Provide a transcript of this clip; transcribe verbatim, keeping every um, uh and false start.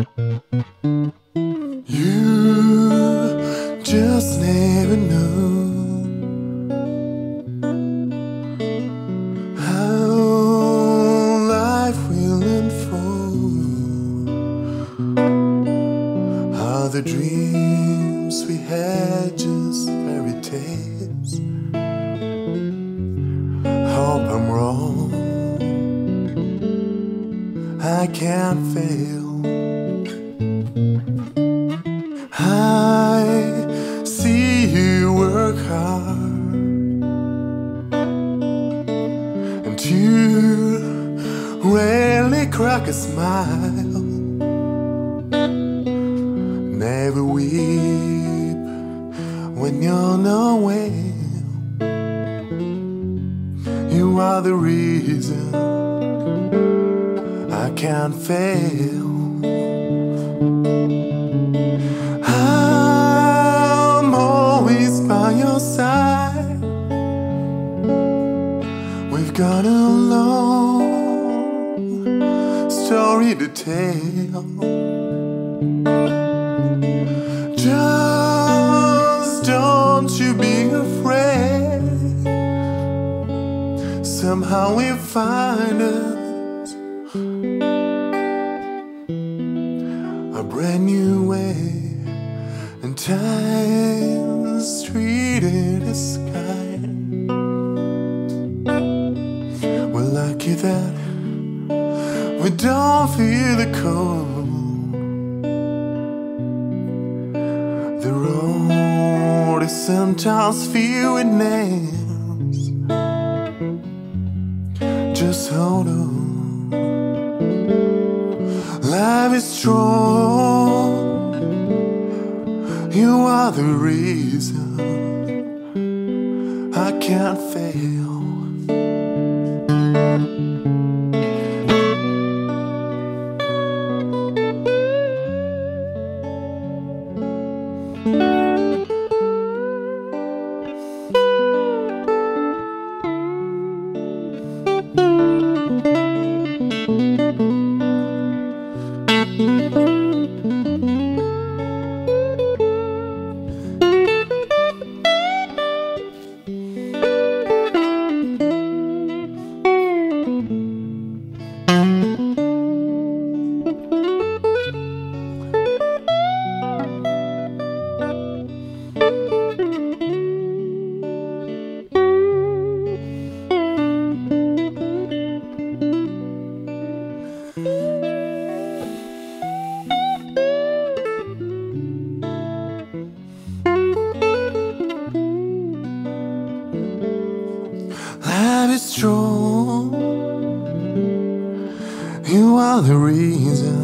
You just never know how life will unfold, how the dreams we had just fairy tales. Hope I'm wrong, I can't fail. I see you work hard, and you rarely crack a smile. Never weep when you're nowhere. You are the reason I can't fail. I'm always by your side. We've got a long story to tell. Just don't you be afraid. Somehow we find us a brand new way, and time's treated as kind. We're lucky that we don't feel the cold. The road is sometimes filled with nails. Just hold on. Life is strong. You are the reason I can't fail. Life is strong. You are the reason